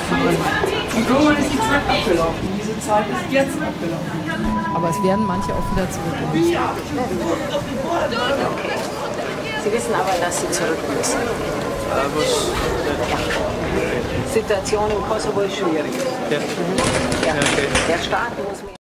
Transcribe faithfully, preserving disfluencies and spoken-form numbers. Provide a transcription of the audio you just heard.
Und irgendwann ist die Zeit abgelaufen. Diese Zeit ist jetzt abgelaufen. Aber es werden manche auch wieder zurück. Ja. Okay. Sie wissen aber, dass Sie zurück müssen. Die Situation im Kosovo ist schwierig. Ja. Ja. Der Staat muss